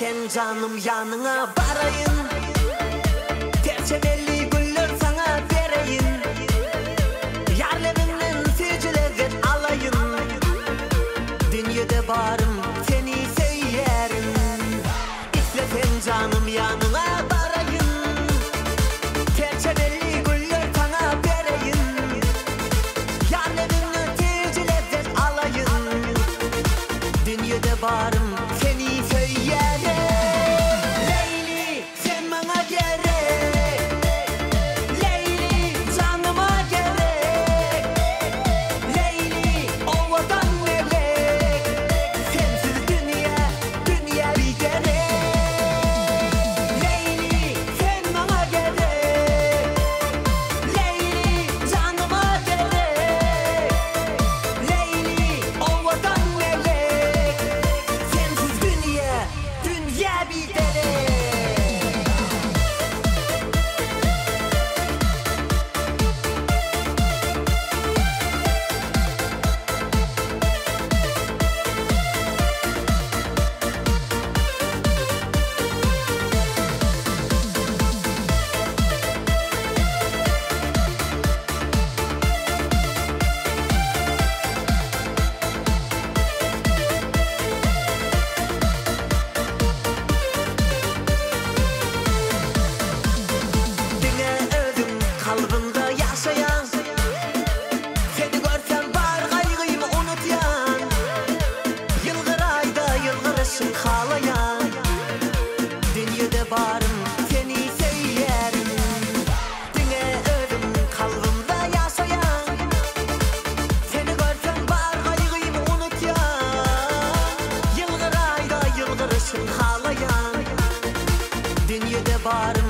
İstesen canım yanına varayım, tercümelli güller sana vereyim, yerlerinden fücüledir alayım. Dünyada varım seni seyerim. İstesen canım yanına varayım, tercümelli güller sana vereyim, yerlerinden fücüledir alayım. Dünyada varım seni seyerim. Leyli sen bana gerek, Leyli canıma gerek, Leyli o vatan melek, sensiz dünya bir gerek. Leyli sen bana gerek, Leyli canıma gerek, Leyli o vatan melek, sensiz dünya bir gerek. Kalbimde yaşayan, seni görsem var kaygıyımı unutyan, yılgır ayda yılgırışın kalayan, dünyada varım seni seyerim. Dine ölüm kalbimde yaşayan, seni görsem var kaygıyımı unutyan, yılgır ayda yılgırışın kalayan, dünyada varım